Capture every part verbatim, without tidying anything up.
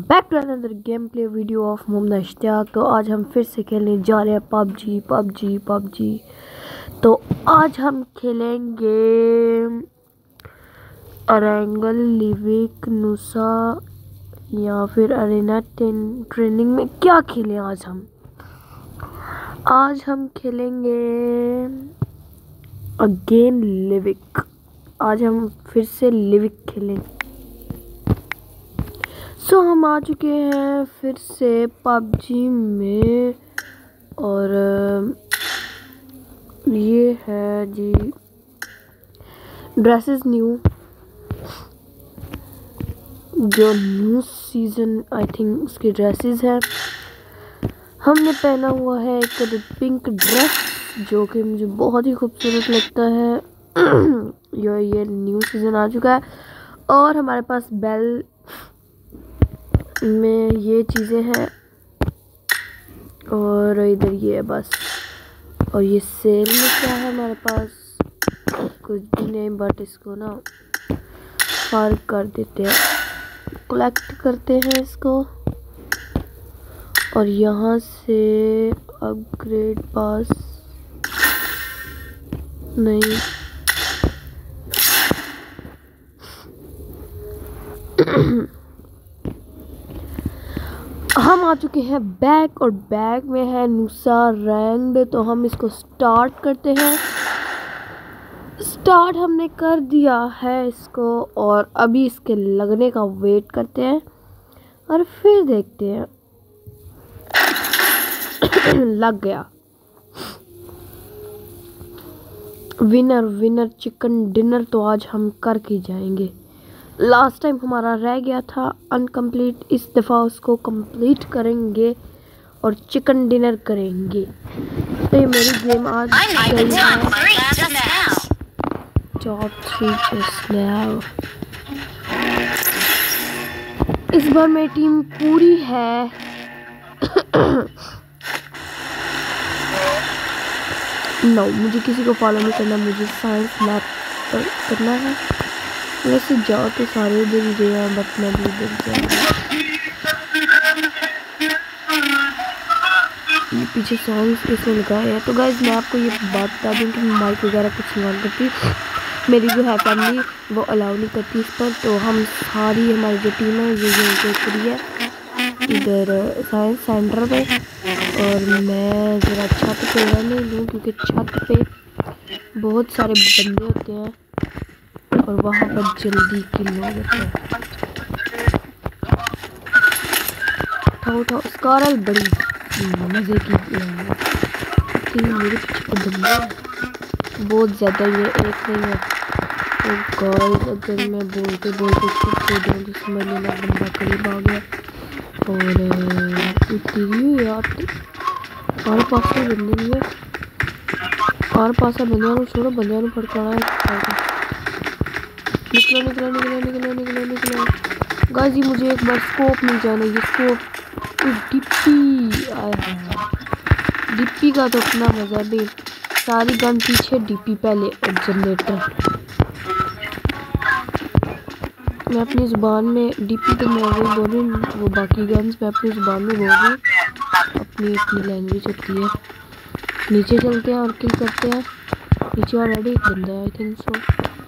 Back to another game play video of Mohammad Ishtiaq. तो आज हम फिर से खेलने जा रहे हैं पबजी पबजी पबजी। तो आज हम खेलेंगे अरेंगल, लिविक, नुसा या फिर अरेना ट्रेनिंग में क्या खेलें। आज हम आज हम खेलेंगे अगेन लिविक। आज हम फिर से लिविक खेलें। सो so, हम आ चुके हैं फिर से पबजी में और ये है जी ड्रेसेस न्यू, जो न्यू सीजन आई थिंक उसकी ड्रेसेस है। हमने पहना हुआ है एक पिंक ड्रेस जो कि मुझे बहुत ही खूबसूरत लगता है। ये ये न्यू सीजन आ चुका है और हमारे पास बेल में ये चीज़ें हैं और इधर ये है बस। और ये सेल में क्या है हमारे पास, कुछ भी नहीं, बट इसको ना फार कर देते हैं, कलेक्ट करते हैं इसको। और यहाँ से अपग्रेड पास नहीं हम आ चुके हैं बैग और बैग में है नुसा रैंड। तो हम इसको स्टार्ट करते हैं। स्टार्ट हमने कर दिया है इसको और अभी इसके लगने का वेट करते हैं और फिर देखते हैं। लग गया। विनर विनर चिकन डिनर तो आज हम करके ही जाएंगे। लास्ट टाइम हमारा रह गया था अनकम्प्लीट, इस दफ़ा उसको कंप्लीट करेंगे और चिकन डिनर करेंगे। तो ये मेरी गेम आज गई है टॉप थ्री जस्ट नाउ। इस बार मेरी टीम पूरी है। नो no, मुझे किसी को फॉलो नहीं करना, मुझे साइंस लैब पर करना है। वैसे जाओ तो सारे उधर ही गए हैं, बट मैं भी उधर जाऊँगा। ये पीछे सॉन्ग्स इसमें लगाए हैं। तो गाइज मैं आपको ये बात बता दूँ कि माइक वगैरह कुछ नहीं करती, मेरी जो है फैमिली वो अलाउ नहीं करती इस पर। तो हम सारी हमारी जो टीम है ये ये करी है इधर साइंस सेंटर पे। और मैं ज़रा छत पे रहने लूँ क्योंकि छत पे बहुत सारे बंदे होते हैं और वहाँ पर जल्दी किल हो जाता है। उठाओ उठाओ स्कारल, बड़ी मज़े की मेरे पीछे बंदे बहुत ज़्यादा, ये एक नहीं है। तो गाइस अगर मैं बोलते बोलते चुप हो जाऊँ तो समझ लेना बंदा करीब आ गया। और तेरी यार आर पास में बंदे नहीं है, आर पास बंदे को छोड़ो, बंदे को फड़काना है। निकलो निकलो निकलो निकलो निकलो निकलो गाइस, ये मुझे एक बार स्कोप मिल जाना। ये स्कोप डिप्पी आया, डिप्पी का तो अपना मजा भी। सारी गन पीछे, डिप्पी पहले और जनरेटर। मैं अपनी ज़ुबान में डिप्पी तो मैं वही बोल रही हूँ, वो बाकी गन्स मैं अपनी ज़ुबान में बोल रही हूँ, अपनी अपनी लैंग्वेज होती है। नीचे चलते हैं और किल करते हैं। नीचे ऑलरेडी एक बंदा है आई थिंक सो।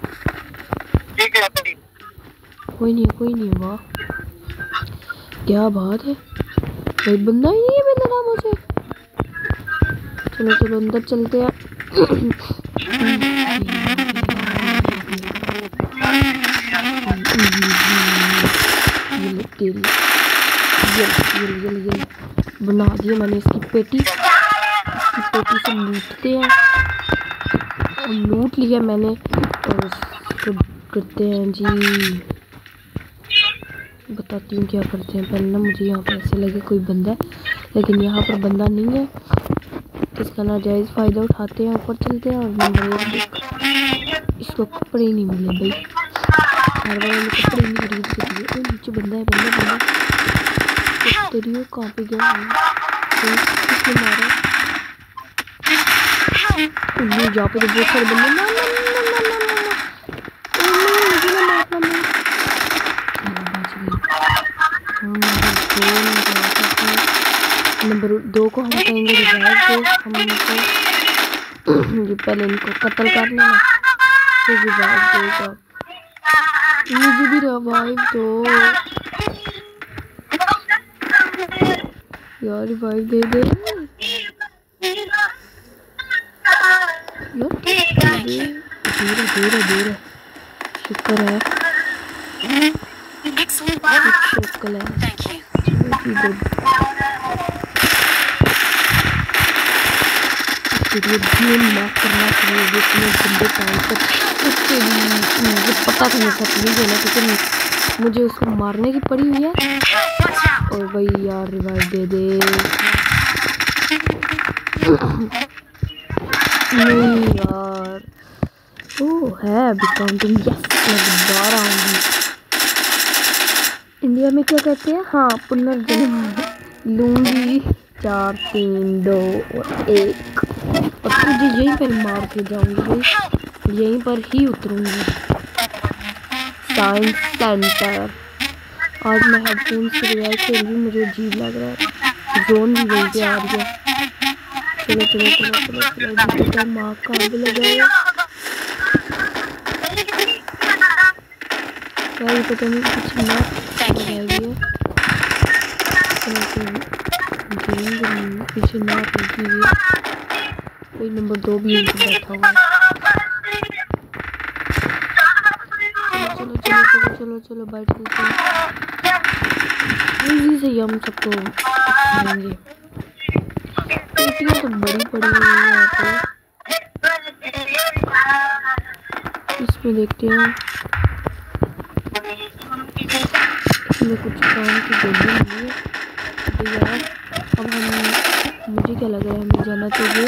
कोई नहीं कोई नहीं, वाह क्या बात है, कोई बंदा ही नहीं है मेरा नाम उसे। चलो चलो अंदर चलते हैं। ये ये ये ये बना दिया मैंने इसकी पेटी। इसकी पेटी से लूटते हैं और लूट लिया मैंने और उसको करते हैं जी। बताती हूँ क्या करते हैं। पहले ना मुझे यहाँ पर ऐसे लगे कोई बंदा है, लेकिन यहाँ पर बंदा नहीं है। इसका नाजायज़ फ़ायदा उठाते हैं, ऊपर चलते हैं। और नंबर एक, इसको कपड़े ही नहीं मिले भाई, हर बार मैंने कपड़े नहीं खरीद के दिए। नीचे बंदा है, बंदा बंदा तेरी कहाँ पे गया, किसने मारा? यहाँ पे तो बहुत सारे बंदे। ना ना ना ना ना ना मुझे ना मारना। हम नंबर दो में जा सकते हैं। नंबर दो को हम कहेंगे रिवाइव दो। हम इनको जो पहले इनको कत्ल कर लेना फिर रिवाइव देगा। मुझे भी रिवाइव दो यार, रिवाइव दे दे यार, धीरे धीरे धीरे। शुक्र है शुक्र है। गेम माफ करना चाहिए जितने गंदे टाइम तक उसके मुझे पता था मेरे साथ नहीं होना, लेकिन मुझे उसको मारने की पड़ी हुई है। और भाई यार रिवाइव दे दे। नहीं यार ओ है अभी काउंटिंग। यस मैं दोबारा आऊंगी। इंडिया में क्या कहते हैं, हाँ पुनर्जन्म लूंगी। चार तीन दो और एक और तुझे यहीं पर मार के जाऊंगी भाई, यहीं पर ही उतरूंगी। Science centre. आज मैं हेडफोन से रिवाइव खेल रही, मुझे अजीब लग रहा है। जोन भी वहीं पे आ रही है। चलो चलो चलो चलो चलो चलो माँ का आगे लगाया यार, ये पता नहीं कुछ ना लगाई है। पीछे ना लगी हुई कोई। नंबर दो भी यहीं पे बैठा हुआ है। चलो चलो चलो चलो चलो बैठ चलते हैं। इजी से हम सबको खाएंगे। पेटियां तो बड़ी पड़ी हुई है यहाँ पे। इसमें देखते हैं इसमें कुछ काम की जरूरत नहीं है यार। अब हम मुझे क्या लग रहा है हमें जाना चाहिए।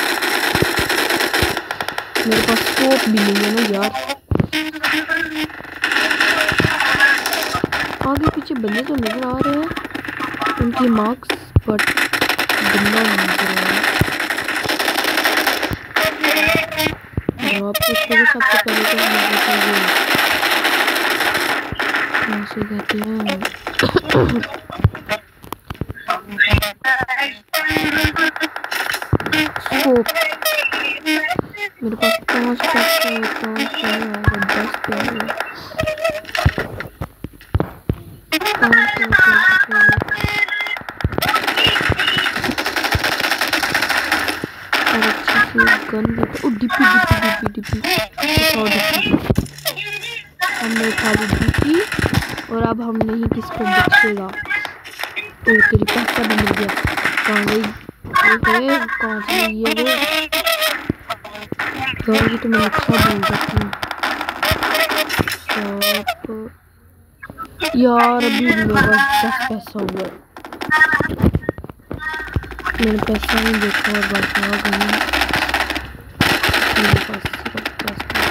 मेरे पास स्कोप भी नहीं है ना यार। आगे पीछे बंदे तो नजर आ रहे हैं, उनकी मार्क्स बट बंदा नहीं नजर आ रहा है। आपको सबसे पहले तो कैसे कहते हैं स्कोप। मेरे पास पाँच पाँच पाँच दस पे आ गया। और अच्छी सी गन भी। ओ डिपी डिपी डिपी डिपी हमने उठा ली डिपी। और अब हम नहीं किसको बचेगा। ओ तेरी पैसा भी मिल गया। कहाँ गई कहाँ से ये वो यार, ये तो मैं अच्छा बोल सकती हूँ यार। अभी मेरे पास दस पैसा हुआ। मैंने पैसा नहीं देखा और बस आ गई। मेरे पास सिर्फ दस पैसा।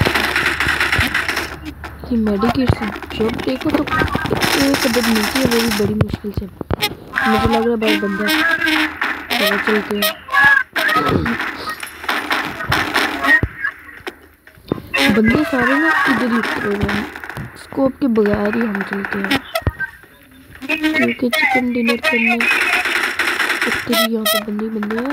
ये मेडिकेशन जब देखो तो एक अदद मिलती है, वो भी बड़ी मुश्किल से। मुझे लग रहा है बहुत बंदा। चलो चलते हैं। बंदे सारे ना इधर ही उतरे हुए हैं। स्कोप के बगैर ही हम चलते हैं क्योंकि चिकन डिनर करने तेरी यहाँ पे बंदे बंदे हैं।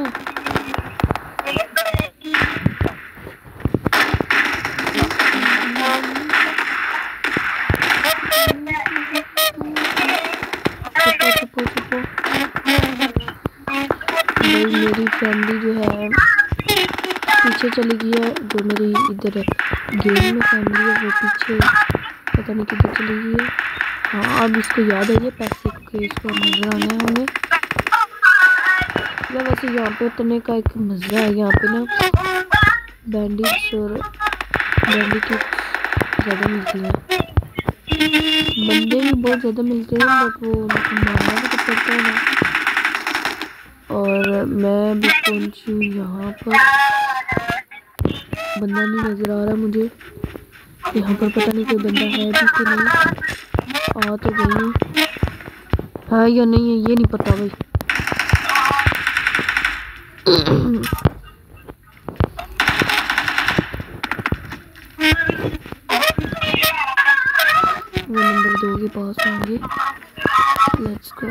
छुपो छुपो छुपो भाई। मेरी फैमिली जो है पीछे चली गई है। जो मेरी इधर गेम में फैमिली है वो पीछे पता नहीं किधर चली गई है। हाँ अब इसको याद है ये पैसे के इसको नजर आना है हमें। या वैसे यहाँ पे उतरने का एक मज़ा है। यहाँ पे ना बैंडिट्स और बैंडिकेट्स ज़्यादा मिलती हैं। बंदे भी बहुत ज़्यादा मिलते हैं बट वो उनको मारना भी तो पड़ता है ना। और मैं भी पहुंची हूँ यहाँ पर। बंदा नहीं नजर आ रहा मुझे यहाँ पर। पता नहीं कोई बंदा है भी कि नहीं। आ तो गई हूँ, है या नहीं है ये नहीं पता भाई। वो नंबर दो के पास होंगे। Let's go.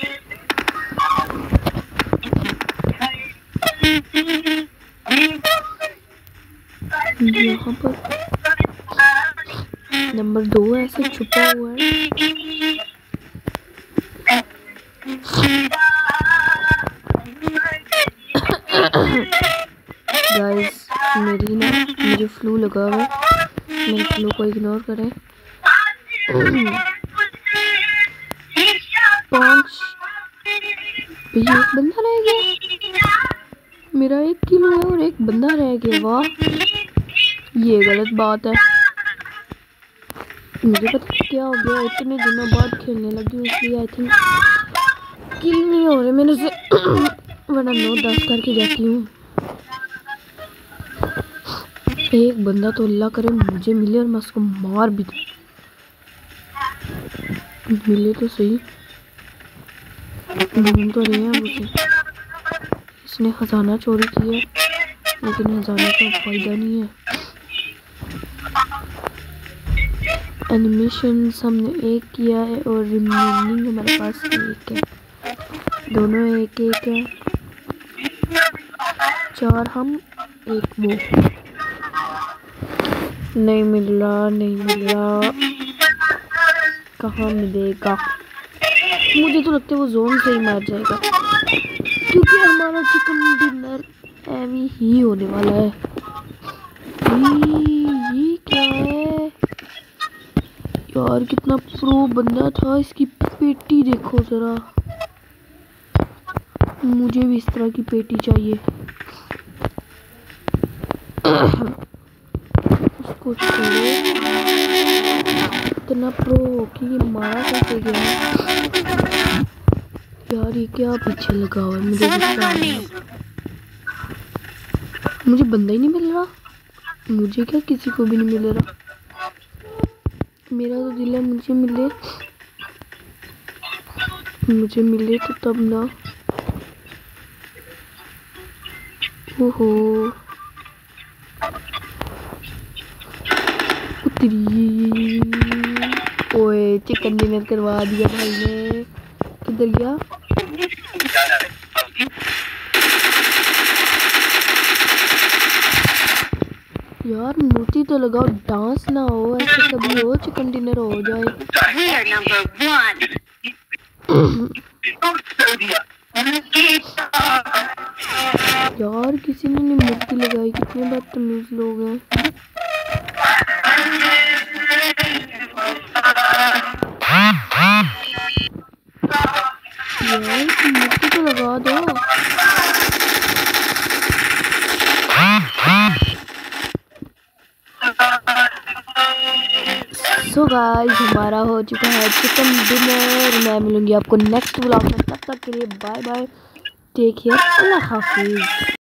यहाँ पर नंबर दो ऐसे छुपा हुआ है। गाइस मेरी ना मुझे फ्लू लगा हुआ है, मेरे फ्लू को इग्नोर करें। पांच भैया एक बंदा रह गया, मेरा एक किलो है और एक बंदा रह गया। वाह ये गलत बात है। मुझे पता नहीं क्या हो गया, इतने दिनों बाद खेलने लगी हूँ इसलिए आई थिंक किल नहीं हो रहे मैंने से वरना नौ दस करके जाती हूँ। एक बंदा तो अल्लाह करे मुझे मिले और मैं उसको मार भी दूँ। मिले तो सही, ढूंढ तो रहे हैं मुझे। इसने खजाना चोरी किया लेकिन खजाने का फायदा नहीं है। एनिमेशन हमने एक किया है और रिमेनिंग हमारे पास एक है, दोनों एक एक है। चार हम एक वो। नहीं मिल रहा, नहीं मिल रहा, कहाँ मिलेगा? मुझे तो लगता है वो जोन से ही मार जाएगा क्योंकि हमारा चिकन डिनर एवी ही होने वाला है। ये, ये क्या है यार, कितना प्रो बंदा था। इसकी पेटी देखो जरा, मुझे भी इस तरह की पेटी चाहिए। उसको छोड़ो, इतना प्रो कि ये मारा कैसे गया यार। ये क्या पीछे लगा हुआ है, मुझे गुस्सा आ रहा है। मुझे बंदा ही नहीं मिल रहा, मुझे क्या किसी को भी नहीं मिल रहा। मेरा तो दिल है मुझे मिले, मुझे मिले तो तब ना। ओहो उतरी, ओए चिकन डिनर करवा दिया भाई ने। किधर गया? यार मूर्ति तो लगाओ, डांस ना हो, ऐसे कभी हो चिकन डिनर हो जाए। यार किसी ने नहीं मूर्ति लगाई, कितने बदतमीज लोग हैं। यार मूर्ति तो लगा दो। सो गाइस हमारा हो चुका है चिकन डिनर। मैं मिलूंगी आपको नेक्स्ट व्लॉग में, तब तक के लिए बाय बाय, टेक केयर, अल्लाह हाफिज।